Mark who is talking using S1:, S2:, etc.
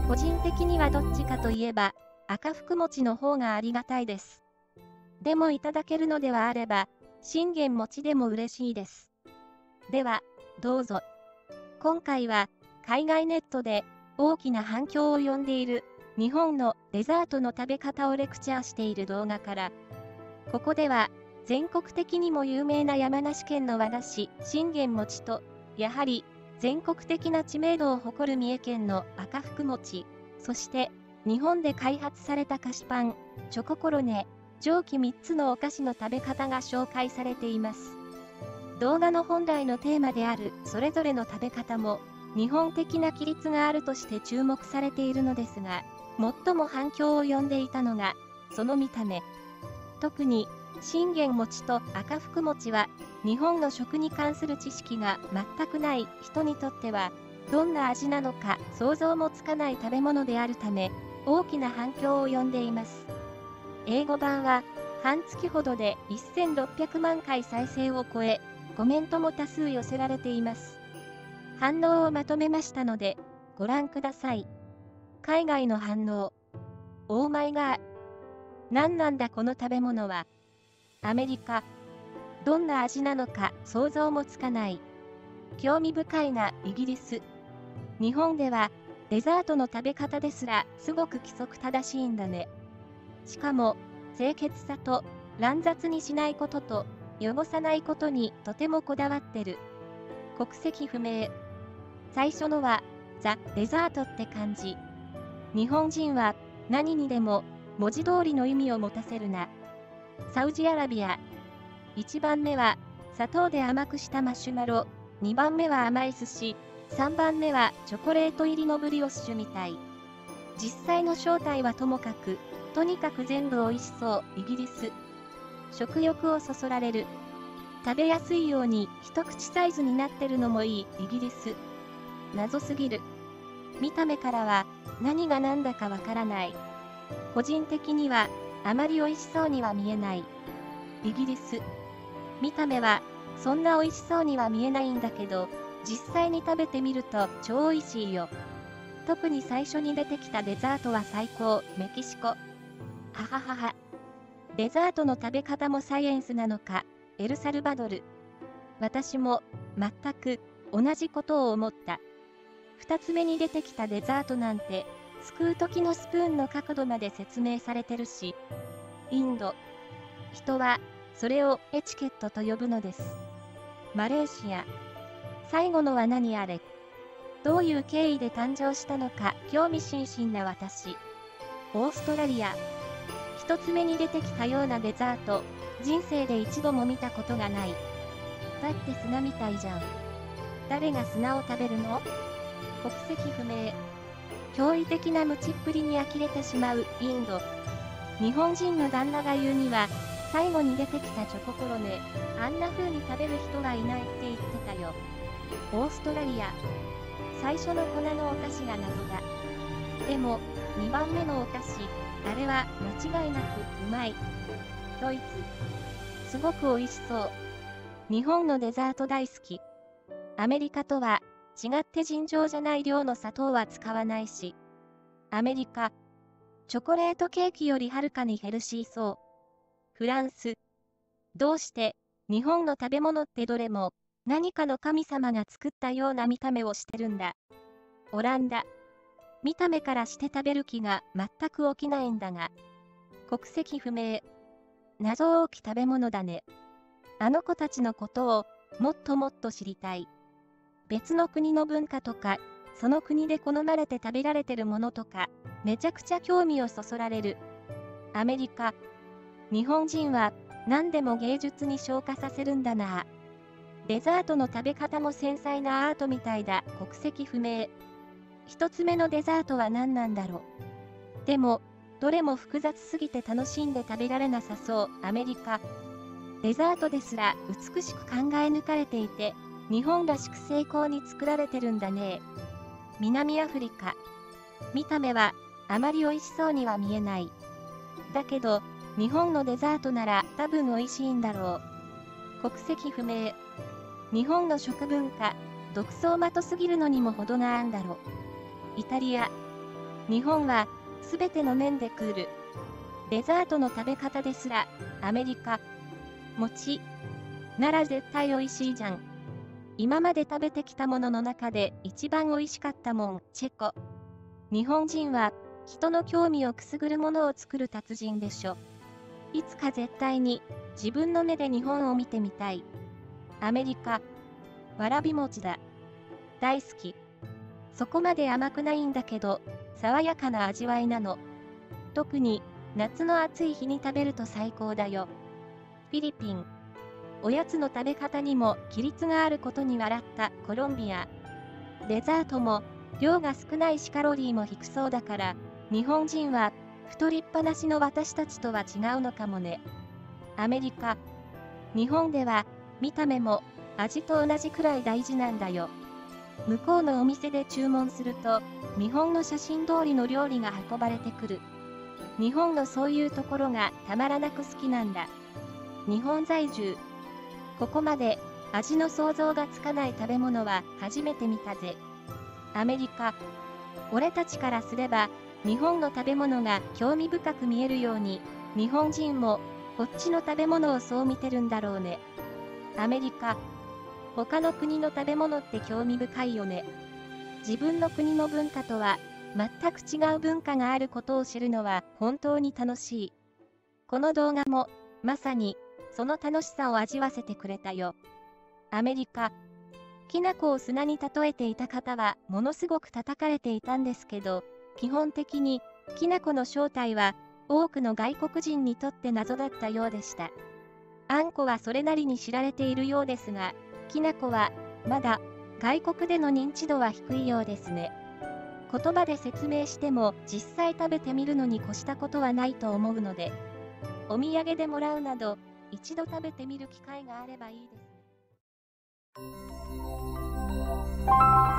S1: 個人的にはどっちかといえば、赤福餅の方がありがたいです。でもいただけるのではあれば、信玄餅でも嬉しいです。では、どうぞ。今回は、海外ネットで大きな反響を呼んでいる日本のデザートの食べ方をレクチャーしている動画から、ここでは全国的にも有名な山梨県の和菓子、信玄餅と、やはり全国的な知名度を誇る三重県の赤福餅、そして日本で開発された菓子パン、チョココロネ、上記3つのお菓子の食べ方が紹介されています。動画の本来のテーマであるそれぞれの食べ方も、日本的な規律があるとして注目されているのですが、最も反響を呼んでいたのが、その見た目。特に、信玄餅と赤福餅は、日本の食に関する知識が全くない人にとっては、どんな味なのか想像もつかない食べ物であるため、大きな反響を呼んでいます。英語版は、半月ほどで1600万回再生を超え、コメントも多数寄せられています。反応をまとめましたので、ご覧ください。海外の反応。オーマイガー。何なんだこの食べ物は。アメリカ。どんな味なのか想像もつかない。興味深いな、イギリス。日本では、デザートの食べ方ですら、すごく規則正しいんだね。しかも、清潔さと、乱雑にしないことと、汚さないことにとてもこだわってる。国籍不明。最初のは、ザ・デザートって感じ。日本人は、何にでも、文字通りの意味を持たせるな。サウジアラビア。1番目は、砂糖で甘くしたマシュマロ。2番目は甘い寿司。3番目は、チョコレート入りのブリオッシュみたい。実際の正体はともかく、とにかく全部美味しそう、イギリス。食欲をそそられる。食べやすいように一口サイズになってるのもいい、イギリス。謎すぎる。見た目からは何が何だかわからない。個人的にはあまり美味しそうには見えない。イギリス。見た目はそんな美味しそうには見えないんだけど、実際に食べてみると超美味しいよ。特に最初に出てきたデザートは最高、メキシコ。はははは。デザートの食べ方もサイエンスなのか、エルサルバドル。私も全く同じことを思った。2つ目に出てきたデザートなんて、すくう時のスプーンの角度まで説明されてるし。インド。人は、それをエチケットと呼ぶのです。マレーシア。最後のは何あれ。どういう経緯で誕生したのか興味津々な私。オーストラリア。1つ目に出てきたようなデザート、人生で一度も見たことがない。だって砂みたいじゃん。誰が砂を食べるの？国籍不明。驚異的な無知っぷりに呆れてしまうインド。日本人の旦那が言うには、最後に出てきたチョココロネ、あんな風に食べる人はいないって言ってたよ。オーストラリア。最初の粉のお菓子が謎だ。でも、2番目のお菓子、あれは間違いなくうまい。ドイツ。すごく美味しそう。日本のデザート大好き。アメリカとは違って尋常じゃない量の砂糖は使わないし。アメリカ。チョコレートケーキよりはるかにヘルシーそう。フランス。どうして日本の食べ物ってどれも何かの神様が作ったような見た目をしてるんだ。オランダ。見た目からして食べる気が全く起きないんだが。国籍不明。謎多き食べ物だね。あの子たちのことをもっともっと知りたい。別の国の文化とか、その国で好まれて食べられてるものとか、めちゃくちゃ興味をそそられる。アメリカ。日本人は何でも芸術に昇華させるんだな。デザートの食べ方も繊細なアートみたいだ。国籍不明。一つ目のデザートは何なんだろう。でも、どれも複雑すぎて楽しんで食べられなさそう。アメリカ。デザートですら美しく考え抜かれていて、日本らしく精巧に作られてるんだね。南アフリカ。見た目はあまり美味しそうには見えない。だけど、日本のデザートなら多分美味しいんだろう。国籍不明。日本の食文化、独創的すぎるのにも程があんだろ。イタリア。 日本はすべての面でクール。デザートの食べ方ですら、アメリカ。餅。なら絶対美味しいじゃん。今まで食べてきたものの中で一番美味しかったもん、チェコ。日本人は人の興味をくすぐるものを作る達人でしょ。いつか絶対に自分の目で日本を見てみたい。アメリカ。わらび餅だ。大好き。そこまで甘くないんだけど、爽やかな味わいなの。特に夏の暑い日に食べると最高だよ。フィリピン。おやつの食べ方にも規律があることに笑ったコロンビア。デザートも量が少ないしカロリーも低そうだから、日本人は太りっぱなしの私たちとは違うのかもね。アメリカ。日本では見た目も味と同じくらい大事なんだよ。向こうのお店で注文すると、見本の写真通りの料理が運ばれてくる。日本のそういうところがたまらなく好きなんだ。日本在住。ここまで味の想像がつかない食べ物は初めて見たぜ。アメリカ。俺たちからすれば、日本の食べ物が興味深く見えるように、日本人もこっちの食べ物をそう見てるんだろうね。アメリカ。他の国の食べ物って興味深いよね。自分の国の文化とは全く違う文化があることを知るのは本当に楽しい。この動画もまさにその楽しさを味わせてくれたよ。アメリカ。きな粉を砂に例えていた方はものすごく叩かれていたんですけど、基本的にきな粉の正体は多くの外国人にとって謎だったようでした。あんこはそれなりに知られているようですが、きな粉はまだ外国での認知度は低いようですね。言葉で説明しても実際食べてみるのに越したことはないと思うので、お土産でもらうなど一度食べてみる機会があればいいですね。